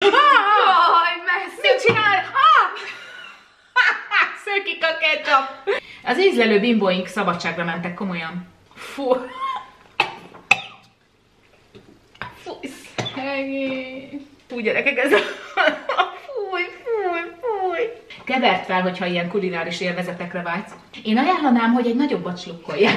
Jaj, messze. Mit csinál? Szökik a ketchup. Az ízlelő bimbóink szabadságra mentek, komolyan. Fú. Fú, szegény. Fú, gyerekek, ez a... Fúj. Kevert fel, hogyha ilyen kulináris élvezetekre vágysz. Én ajánlanám, hogy egy nagyobbat slukkolják.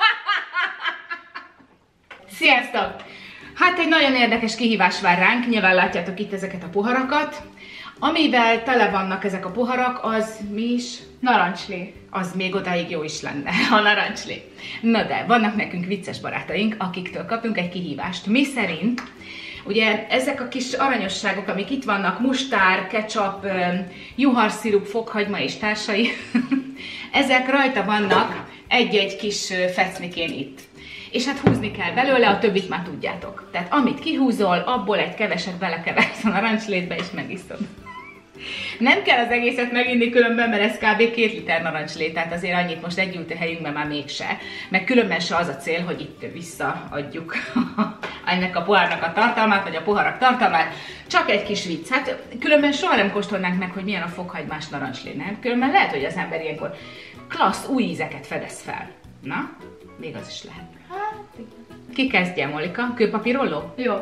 Sziasztok! Hát egy nagyon érdekes kihívás vár ránk, nyilván látjátok itt ezeket a poharakat. Amivel tele vannak ezek a poharak, az mi is? Narancslé. Az még odáig jó is lenne, a narancslé. Na de, vannak nekünk vicces barátaink, akiktől kapunk egy kihívást. Mi szerint, ugye ezek a kis aranyosságok, amik itt vannak, mustár, ketchup, juharszirup, fokhagyma és társai, ezek rajta vannak egy-egy kis fecnikén itt. És hát húzni kell belőle, a többit már tudjátok. Tehát amit kihúzol, abból egy keveset belekeversz a narancslétbe és megiszod. Nem kell az egészet meginni különben, mert ez kb. 2 liter narancslé, tehát azért annyit most egy helyünkben már mégse. Meg különben se az a cél, hogy itt visszaadjuk ennek a pohárnak a tartalmát, vagy a poharak tartalmát. Csak egy kis vicc. Hát különben soha nem kóstolnánk meg, hogy milyen a fokhagymás narancslé, nem? Különben lehet, hogy az ember ilyenkor klassz új ízeket fedez fel. Na, még az is lehet. Ki kezdje, Molika? Kőpapírolló? Jó.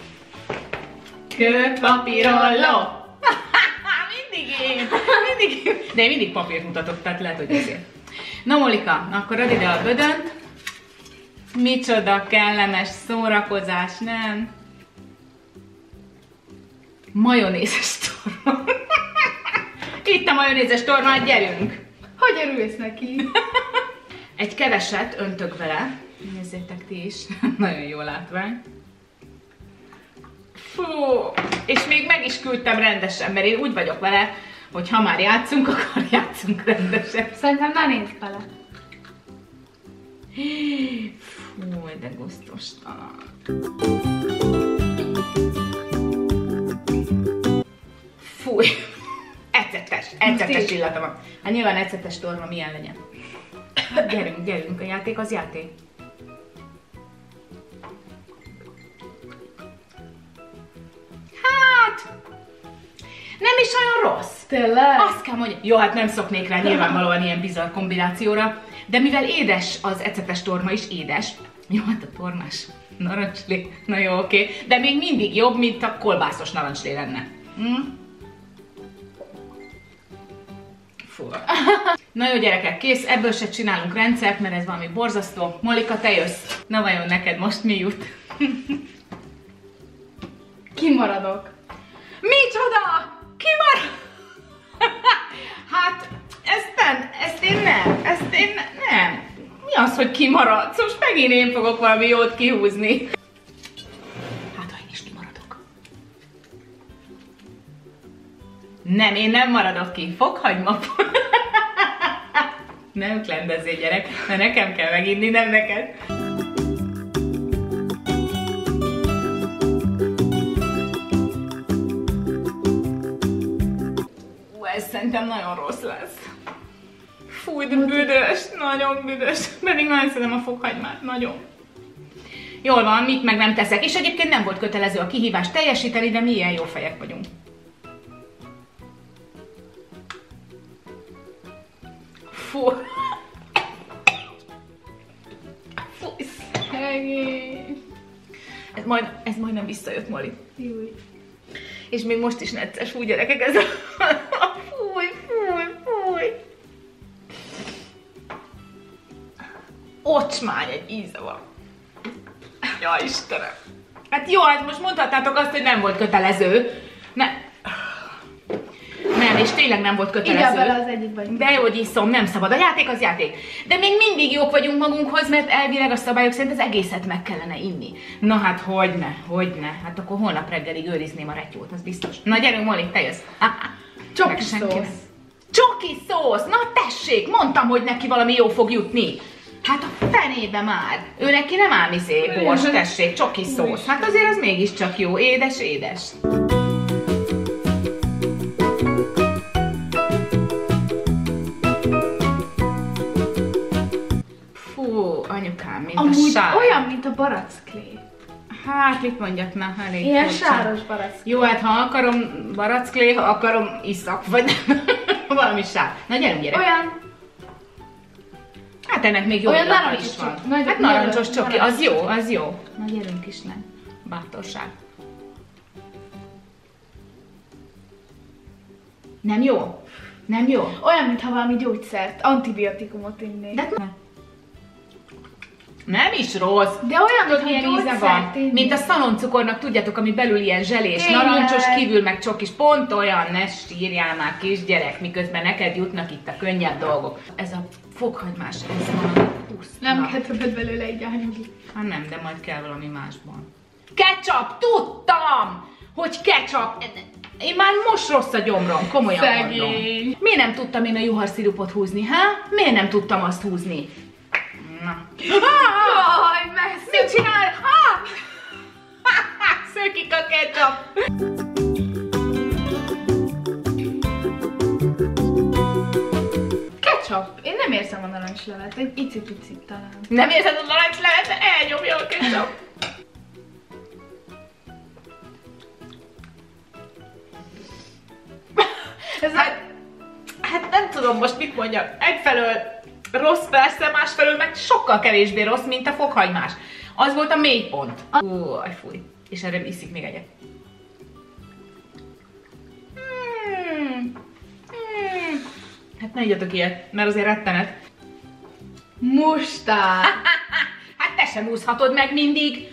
Kőpapírolló! Mindig én! De én mindig papírt mutatok, tehát lehet, hogy ezért. Na, Molika, akkor add ide a bödönt. Micsoda kellemes szórakozás, nem? Majonézes torma. Itt a majonézes torma, gyerünk! Hogy örülsz neki? Egy keveset öntök vele. Nézzétek ti is. Nagyon jó látvány. Fú, és még meg is küldtem rendesen, mert én úgy vagyok vele, hogy ha már játszunk, akkor játszunk rendesen. Szerintem ne nézd bele. Fú, de gusztustalan. Fúj, ecetes illata van. Hát nyilván ecetes torma milyen legyen. Hát gyerünk, a játék az játék. Hát, nem is olyan rossz. Tényleg? Azt kell mondani, jó, hát nem szoknék rá nyilvánvalóan ilyen bizarr kombinációra, de mivel édes az ecetes torma is édes, jó, hát a tormás narancslé, na jó, oké, de még mindig jobb, mint a kolbászos narancslé lenne. Fú. Na jó, gyerekek, kész, ebből se csinálunk rendszert, mert ez valami borzasztó. Molika, te jössz. Na vajon neked most mi jut? Kimaradok. Micsoda? Kimarad? Hát, ezt én nem. Mi az, hogy kimaradsz? Most megint én fogok valami jót kihúzni. Hát, ha én is kimaradok. Nem, én nem maradok ki. Fokhagyma. Nem klendezzél, gyerek, mert nekem kell meginni, nem neked. Ez szerintem nagyon rossz lesz. Fúj, de büdös, nagyon büdös. Pedig nagyon szeretem a fokhagymát, nagyon. Jól van, mit meg nem teszek. És egyébként nem volt kötelező a kihívást teljesíteni, de mi ilyen jó fejek vagyunk. Fú. Fúj, szegény. Ez majdnem visszajött, Moli. Júj. És még most is necces, fú, gyerekek, ez a... Fúj. Ocsmány egy íze van. Ja, Istenem. Hát jó, hát most mondhatnátok azt, hogy nem volt kötelező. Nem, és tényleg nem volt kötelező. Ide bele az egyikbe. De jó, hogy iszom, nem szabad. A játék az játék. De még mindig jók vagyunk magunkhoz, mert elvileg a szabályok szerint az egészet meg kellene inni. Na hát hogyne. Hát akkor holnap reggelig őrizném a retyót, az biztos. Na gyerünk, Molly, te jössz. Csoki szósz. Csoki szósz! Na tessék, mondtam, hogy neki valami jó fog jutni. Hát a fenébe már. Ő neki nem ám bors, tessék, csoki szósz. Hát azért az mégiscsak jó, édes. Fú, anyukám, mint amúgy a sár. olyan, mint a barackklé. Hát, mit mondjak, na, elég Ilyen furcsa. sáros barack. Jó, hát ha akarom baracklé, ha akarom iszak, vagy valami sár. Na gyerünk, gyerek. Olyan, Hát ennek még jó olyan illata narancsos is van. csoki. Nagy- Hát narancsos nagy- csoki, az jó, az jó. Na gyerünk is le. Bátorság. Nem jó? Nem jó? olyan, mintha valami gyógyszert, antibiotikumot innék. De nem is rossz. De olyan, Tudod, mintha milyen íze van? gyógyszert innék. Mint a szaloncukornak, tudjátok, ami belül ilyen zselés, Tényleg. narancsos, kívül meg csokis. Pont olyan, ne sírjál már kisgyerek, miközben neked jutnak itt a könnyebb dolgok. Ez a fokhagymás, ez valami puszta. Nem kell többet belőle így ányogni. Hát nem, de majd kell valami másban. Ketchup! Tudtam, hogy ketchup! Én már most rossz a gyomrom, komolyan Szegény. mondom. Miért nem tudtam én a juharszirupot húzni, ha? Miért nem tudtam azt húzni? Na. Jaj, messze. Mit csinál? Szökik a ketchup! Ketchup. Én nem érzem a narancslevet, egy icipicit talán. Nem érzed a narancslevet, de elnyomja a ketchup. Hát nem tudom most mit mondjak. Egyfelől rossz persze, másfelől meg sokkal kevésbé rossz, mint a fokhagymás. Az volt a mélypont. Fúj. És erre iszik még egyet. Hát ne igyatok ilyet, mert azért rettenet. Mustár. Hát te sem úszhatod meg mindig.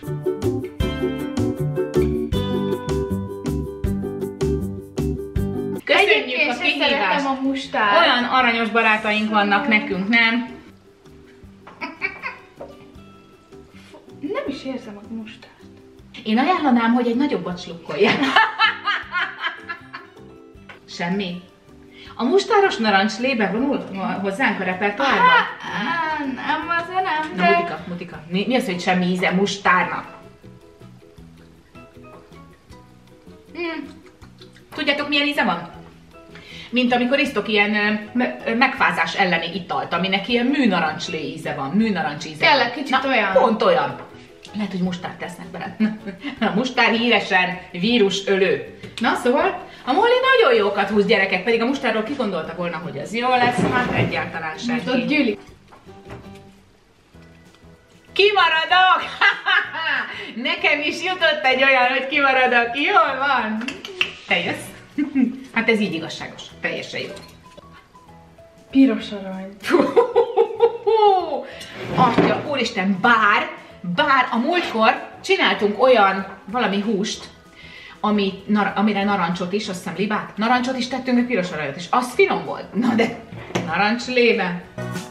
Köszönjük Egyébként a sem kihívást. szeretem a mustár. Olyan aranyos barátaink vannak nekünk, nem? Nem is érzem a mustárt. Én ajánlanám, hogy egy nagyobbat slukkolják. Semmi. A mustáros narancslébe vonul hozzánk a repertoárban? Nem, azért nem, Na, mutika. Mi az, hogy semmi íze mustárnak? Tudjátok, milyen íze van? Mint amikor isztok ilyen megfázás elleni italt, aminek ilyen műnarancslé íze van, műnarancs íze. Tényleg, kicsit olyan. Pont olyan. Lehet, hogy mustárt tesznek bele. A mustár híresen vírusölő. Na szóval, a Molly nagyon jókat húz, gyerekek, pedig a mustárról kigondolta volna, hogy ez jó lesz, hát egyáltalán Ott senki. gyűlik. Kimaradok! Nekem is jutott egy olyan, hogy kimaradok. Jól van. Te jössz? Hát ez így igazságos. Teljesen jó. Piros arany. Atya, úristen, bár a múltkor csináltunk olyan valami húst, amire narancsot is, azt hiszem libát, narancsot is tettünk, meg piros aranyot is. Az finom volt. Na de, narancslébe.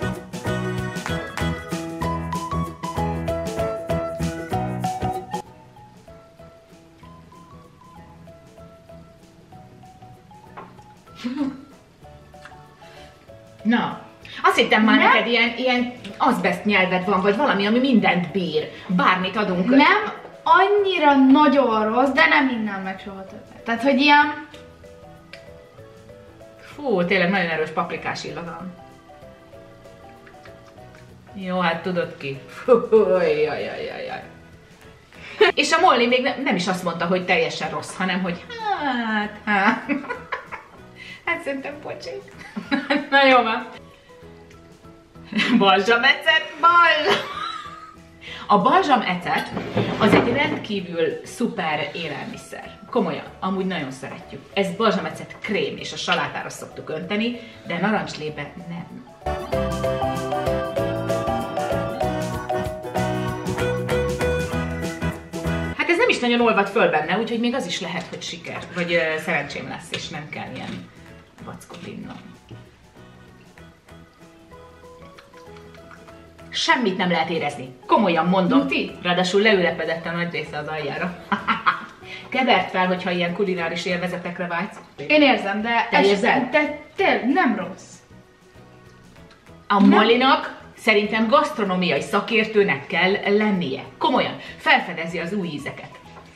Na, azt hittem már neked ilyen azbest nyelved van, vagy valami, ami mindent bír. Bármit adunk. Nem annyira nagyon rossz, de nem innám meg soha többet. Tehát, hogy ilyen... Fú, tényleg nagyon erős paprikás illata van. Jó, hát tudod ki. Jaj. És a Molly még nem is azt mondta, hogy teljesen rossz, hanem hogy hát szerintem pocsék. Na jó van. Balzsamecet, A balzsamecet az egy rendkívül szuper élelmiszer. Komolyan, amúgy nagyon szeretjük. Ez balzsamecet krém, és a salátára szoktuk önteni, de narancslébe nem. Hát ez nem is nagyon olvad föl benne, úgyhogy még az is lehet, hogy siker, vagy szerencsém lesz, és nem kell ilyen vackot innom. Semmit nem lehet érezni. Komolyan mondom. Ráadásul leülepedett a nagy része az aljára. Kevert fel, hogyha ilyen kulináris élvezetekre vágysz. Én érzem, de... Te érzed? De nem rossz. A Mollynak szerintem gasztronómiai szakértőnek kell lennie. Komolyan. Felfedezi az új ízeket.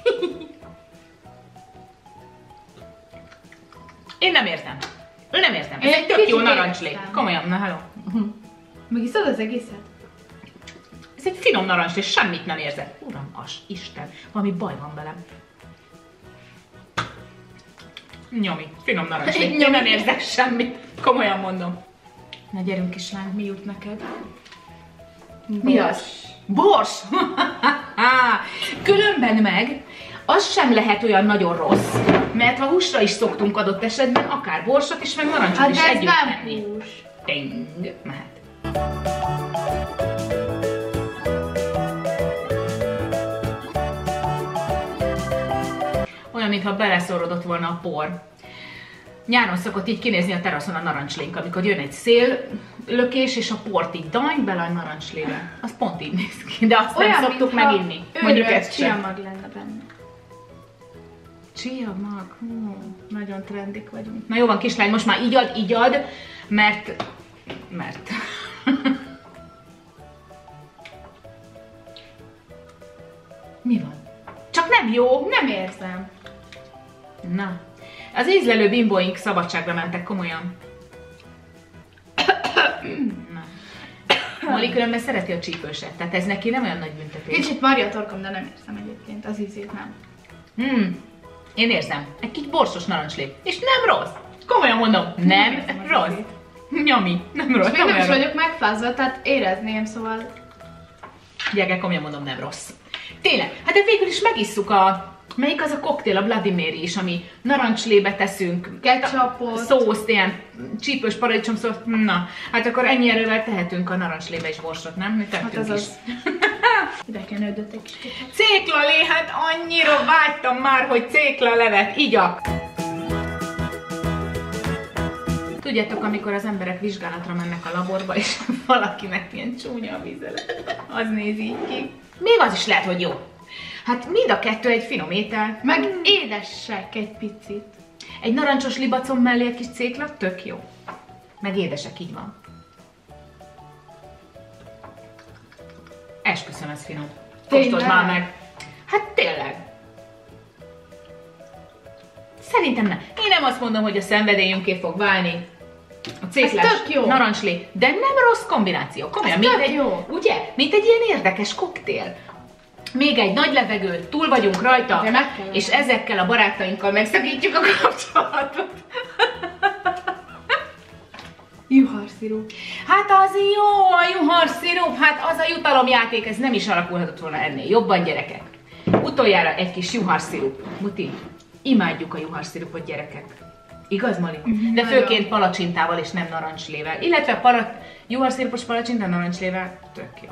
Én nem értem. Nem értem. Ez egy tök jó narancslé. Komolyan, na hello. Megiszod az egészet? Ez egy finom narancs, és semmit nem érzek. Uram, Isten, valami baj van velem. Nyomi, finom narancs. Én nem érzek semmit. Komolyan mondom. Na gyerünk kislány, mi jut neked? Mi az? Bors! Különben meg az sem lehet olyan nagyon rossz, mert ha húsra is szoktunk adott esetben, akár borsot is, meg narancsot is együtt tenni. Hús. Ting, mehet. Olyan, mintha beleszorodott volna a por. Nyáron szokott így kinézni a teraszon a narancslénk, amikor jön egy széllökés, és a port így dany bele a narancslébe. Az pont így néz ki, de azt olyan, nem szoktuk meginni. Mondjuk ezt sem. Csiamag lenne benne. Csiamag? Nagyon trendik vagyunk. Na jó van, kislány, most már így ad, mert... Mi van? Csak nem jó? Nem érzem. Na. Az ízlelő bimbóink szabadságra mentek, komolyan. Na. Molly különben szereti a csípőset, tehát ez neki nem olyan nagy büntetés. Kicsit marja a torkom, de nem érzem egyébként, az ízét nem. Én érzem. Egy kicsit borsos narancslé. És nem rossz. Komolyan mondom, nem rossz. Nyomi, nem rossz. És még nem is vagyok megfázva, tehát érezném, szóval... Gyerekek, komolyan mondom, nem rossz. Tényleg, hát de végül is megisszuk a... Melyik az a koktél, a Bloody Mary is, ami narancslébe teszünk, ketchupot, szószt, ilyen csípős paradicsom szószt, na, hát akkor ennyi erővel tehetünk a narancslébe is borsot, nem? Mi tettünk hát is. Ide kenődött egy kicsit. Céklalé, hát annyira vágytam már, hogy céklalevet igyak. Tudjátok, amikor az emberek vizsgálatra mennek a laborba, és valakinek ilyen csúnya a vízelet, az néz így ki. Még az is lehet, hogy jó. Hát mind a kettő egy finom étel. Meg édesek egy picit. Egy narancsos libacon mellé egy kis cékla, tök jó. Meg édesek, így van. Esküszöm, ez finom. Kóstold már meg. Hát tényleg. Szerintem nem. Én nem azt mondom, hogy a szenvedélyünké fog válni a céklás narancslé, de nem rossz kombináció. Komolyan, mint egy, jó. Ugye? Mint egy ilyen érdekes koktél. Még egy nagy levegő, túl vagyunk rajta, és ezekkel a barátainkkal megszakítjuk a kapcsolatot. Juharszirup. Hát az jó, a juharszirup, hát az a jutalomjáték, ez nem is alakulhatott volna ennél jobban, gyerekek. Utoljára egy kis juharszirup. Muti, imádjuk a juharszirupot, gyerekek. Igaz, Mali? De főként palacsintával és nem narancslével. Illetve juharszirupos palacsinta narancslével, tök jó.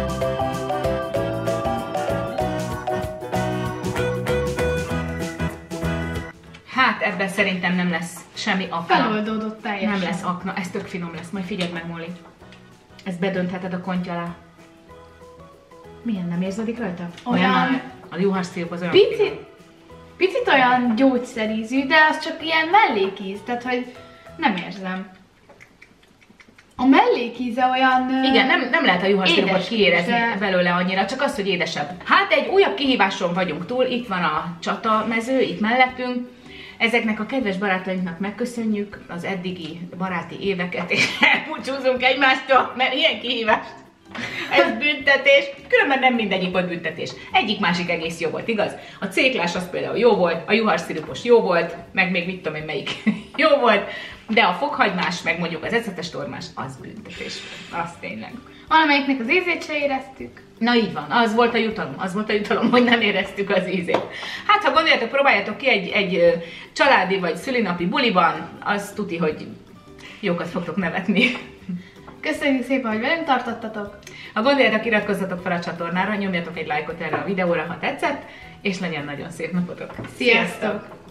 Hát ebben szerintem nem lesz semmi akna. Feloldódott teljesen. Nem lesz akna, ez tök finom lesz, majd figyeld meg, Molly. Ezt bedöntheted a kontya alá. Milyen, nem érzedik rajta? Olyan... A juharszirup az olyan Picit olyan gyógyszerízű, de az csak ilyen mellékíz, tehát hogy nem érzem. A mellékíze olyan... Igen, nem lehet a juharszirupot kiérezni belőle annyira, csak az, hogy édesebb. Hát egy újabb kihíváson vagyunk túl, itt van a csatamező, itt mellettünk. Ezeknek a kedves barátainknak megköszönjük az eddigi baráti éveket, és elbúcsúzunk egymástól, mert ilyen kihívást. Ez büntetés. Különben nem mindegyik volt büntetés. Egyik-másik egész jó volt, igaz? A céklás az például jó volt, a juharszirupos jó volt, meg még mit tudom én melyik jó volt, de a fokhagymás, meg mondjuk az ecetes tormás, az büntetés. Az tényleg. Valamelyiknek az ízét se éreztük. Na így van, az volt a jutalom, hogy nem éreztük az ízét. Hát ha gondoljátok, próbáljátok ki egy családi vagy szülinapi buliban, az tuti, hogy jókat fogtok nevetni. Köszönjük szépen, hogy velünk tartottatok. Ha gondoljátok, iratkozzatok fel a csatornára, nyomjatok egy lájkot erre a videóra, ha tetszett, és legyen nagyon szép napotok. Sziasztok!